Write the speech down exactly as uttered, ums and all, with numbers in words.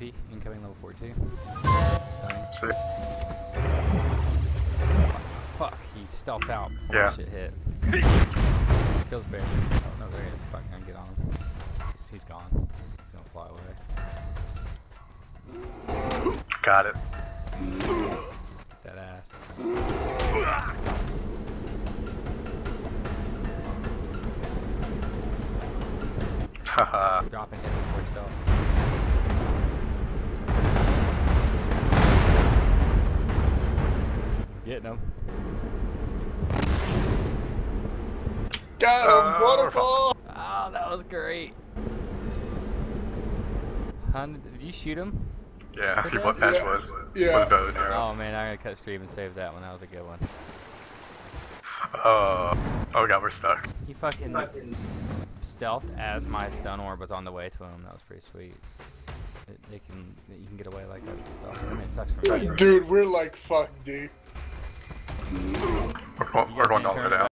P, incoming level forty-two. See? Fuck, he stealthed out before Yeah. that shit hit. Kills Bear. Oh no, there he is. Fuck, I'm gonna get on him. He's, he's gone. He's gonna fly away. Got it. That ass. Haha. Dropping hit before itself. Getting him. Got him! Uh, Waterfall! Oh, that was great. Hun, did you shoot him? Yeah, Good he what death? patch Yeah. was. Yeah. With a bow and arrow. Oh man, I'm gonna cut stream and save that one. That was a good one. Oh. Oh god, we're stuck. He fucking, stealthed as my stun orb was on the way to him. That was pretty sweet. It, they can, you can get away like that and stuff. I mean, it sucks for me. Dude, we're like fucked, dude. We're going, You we're guys going ain't all the way turned down.